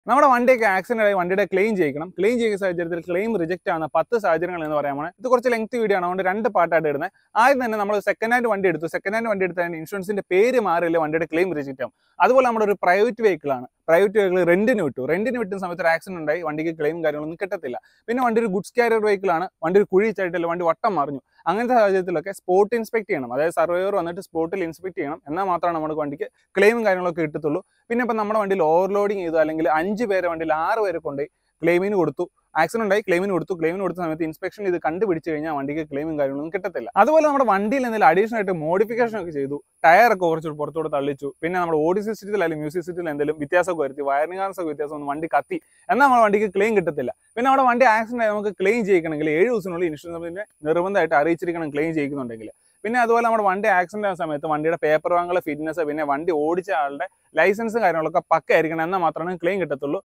നമ്മുടെ വണ്ടിയൊക്കെ ആക്സിഡന്റ് ആയി വണ്ടിയുടെ ക്ലെയിം ചെയ്യിക്കണം. ക്ലെയിം ചെയ്യുന്ന സാഹചര്യത്തിൽ ക്ലെയിം റിജക്റ്റ് ആവുന്ന 10 സാഹചര്യങ്ങൾ എന്ന് പറയാൻ ഇത് കുറച്ച് ലെങ്ത് വീഡിയോ ആണ്, അതുകൊണ്ട് 2 പാർട്ടായിട്ട് ഇടുന്നത്. ആദ്യം തന്നെ നമ്മൾ സെക്കൻഡ് ഹാൻഡ് വണ്ടി എടുത്തു. സെക്കൻഡ് ഹാൻഡ് വണ്ടി എടുത്തതിന് ഇൻഷുറൻസിന്റെ പേര് മാറിയില്ല, വണ്ടിയുടെ ക്ലെയിം റിജക്റ്റ് ആവും. അതുപോലെ നമ്മുടെ ഒരു പ്രൈവറ്റ് വെഹിക്കിൾ ആണ്. പ്രൈവറ്റ് വെഹിക്കിൾ റെന്റിന് വിട്ടുന്ന സമയത്ത് ഒരു ആക്സിഡന്റ് ഉണ്ടായി, വണ്ടിക്ക് ക്ലെയിം കാര്യങ്ങളൊന്നും കിട്ടത്തില്ല. പിന്നെ വണ്ടി ഒരു ഗുഡ്സ് കാരിയർ വെഹിക്കിൾ ആണ്, വണ്ടി ഒരു കുഴി ചായിട്ടില്ല, വണ്ടി വട്ടം മറിഞ്ഞു. അങ്ങനത്തെ സാഹചര്യത്തിലൊക്കെ സ്പോട്ട് ഇൻസ്പെക്ട് ചെയ്യണം. അതായത് സർവേയർ വന്നിട്ട് സ്പോട്ടിൽ ഇൻസ്പെക്ട് ചെയ്യണം. എന്നാൽ മാത്രമാണ് നമ്മുടെ വണ്ടിക്ക് ക്ലെയിമും കാര്യങ്ങളൊക്കെ കിട്ടത്തുള്ളൂ. പിന്നെ ഇപ്പം നമ്മുടെ വണ്ടിയിൽ ഓവർലോഡിങ് ചെയ്തു, അല്ലെങ്കിൽ 5 പേരെ വണ്ടിയിൽ 6 പേരെ കൊണ്ട് ക്ലെയിമിന് കൊടുത്തു, ആക്സിഡന്റ് ആയി ക്ലെയിമിന് കൊടുത്ത സമയത്ത് ഇൻസ്പെക്ഷൻ ഇത് കണ്ടുപിടിച്ച് കഴിഞ്ഞാൽ വണ്ടിക്ക് ക്ലെയിമും കാര്യങ്ങളൊന്നും കിട്ടത്തില്ല. അതുപോലെ നമ്മുടെ വണ്ടിയിൽ എന്തെങ്കിലും അഡീഷണൽ ആയിട്ട് മോഡിഫിക്കേഷൻ ഒക്കെ ചെയ്തു, ടയറൊക്കെ കുറച്ച് പുറത്തോട്ട് തള്ളിച്ചു, പിന്നെ നമ്മുടെ ഓഡി സിസ്റ്റത്തിൽ അല്ലെങ്കിൽ മ്യൂസിക് സിസ്റ്റത്തിൽ എന്തെങ്കിലും വ്യത്യാസമൊക്കെ വരുത്തി, വയറിംഗ് ഹാർനസ് ഒക്കെ വ്യത്യാസം, വണ്ടി കത്തി, എന്നാൽ നമ്മുടെ വണ്ടിക്ക് ക്ലെയിം കിട്ടത്തില്ല. പിന്നെ നമ്മുടെ വണ്ടി ആക്സിഡന്റ് ആയി നമുക്ക് ക്ലെയിം ചെയ്യിക്കണമെങ്കിൽ 7 ദിവസത്തിനുള്ളിൽ ഇൻഷുറൻസ് കമ്പനിയെ നിർബന്ധമായിട്ട് അറിയിച്ചിരിക്കണം ക്ലെയിം ചെയ്യിക്കുന്നുണ്ടെങ്കിൽ. പിന്നെ അതുപോലെ നമ്മുടെ വണ്ടി ആക്സിഡന്റ് ആയ സമയത്ത് വണ്ടിയുടെ പേപ്പർ വാങ്ങുള്ള ഫിറ്റ്നസ്, പിന്നെ വണ്ടി ഓടിച്ച ആളുടെ ലൈസൻസും കാര്യങ്ങളൊക്കെ പക്ക ആയിരിക്കണം, എന്നാൽ മാത്രമേ ക്ലെയിം കിട്ടത്തുള്ളൂ.